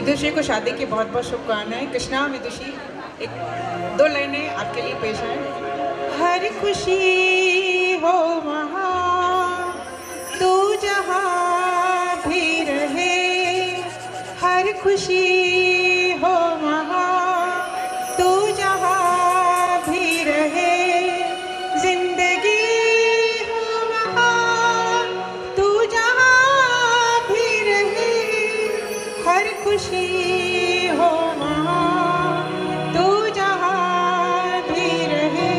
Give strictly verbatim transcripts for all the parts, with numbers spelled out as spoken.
विदुषी को शादी की बहुत बहुत शुभकामनाएं। कृष्णा विदुषी, एक दो लाइनें आपके लिए पेश हैं। हर खुशी हो वहाँ तू जहाँ भी रहे, हर खुशी हो वहाँ तू जहाँ भी रहे, जिंदगी हो वहाँ तू जहाँ भी रहे, हर खुशी हो वहाँ तू जहाँ भी रहे।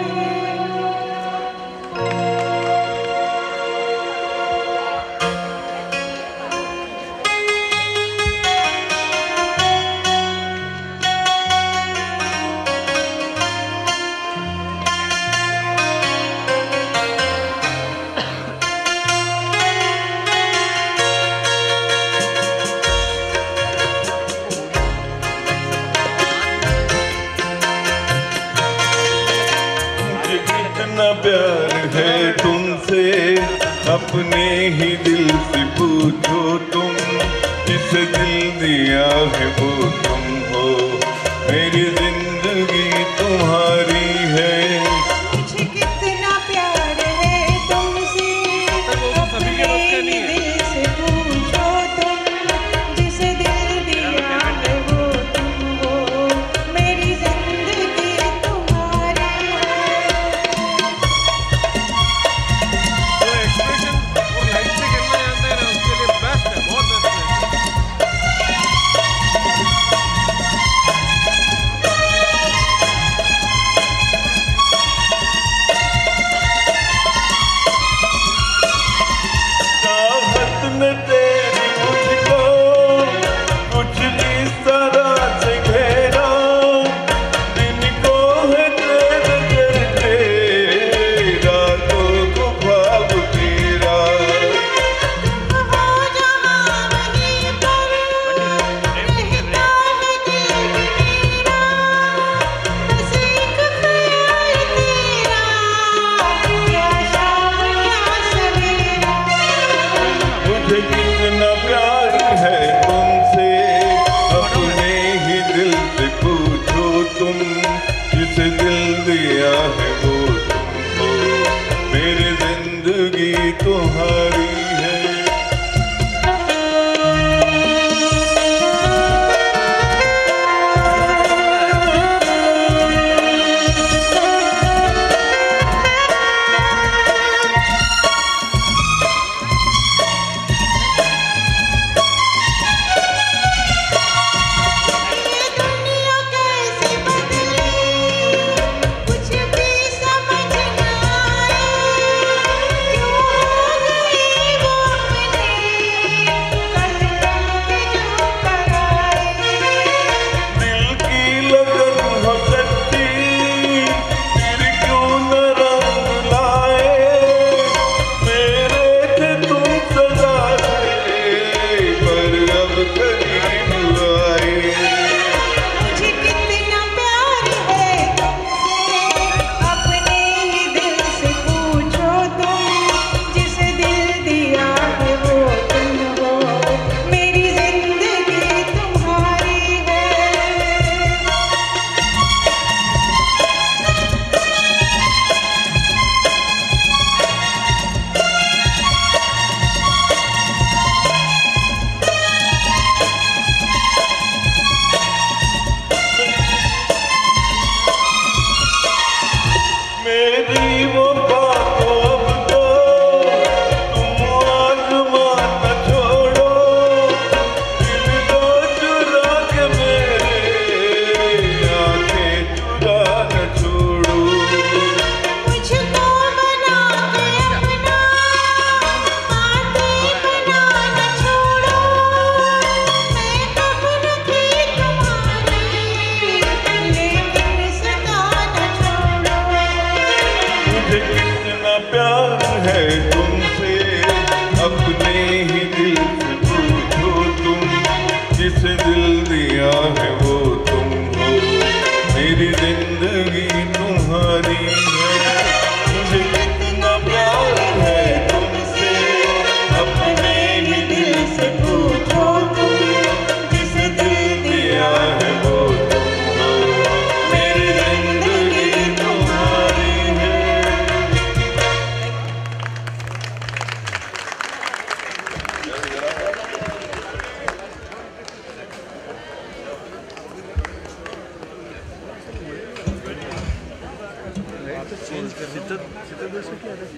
प्यार है तुमसे अपने ही दिल से पूछो तुम, जिसे दिल दिया है वो तुम हो, मेरी जिंदगी तुम्हारी है। मुझे कितना प्यार है तुमसे अपने ही दिल से पूछो तुम, जिसे दिल दिया है वो तुम हो, मेरी जिंदगी तुम्हारी है। कितना प्यार है तुमसे अपने ही दिल से पूछो तुम, जिसे दिल दिया है वो तुम हो, मेरी जिंदगी तुम्हारी है। जिसे दिल दिया है वो तुम हो, मेरी जिंदगी तुम्हारी है। मुझे कितना प्यार है तुमसे अपने ही दिल से पूछो तुम, जिसे दिल Sitter, sitter, sitter,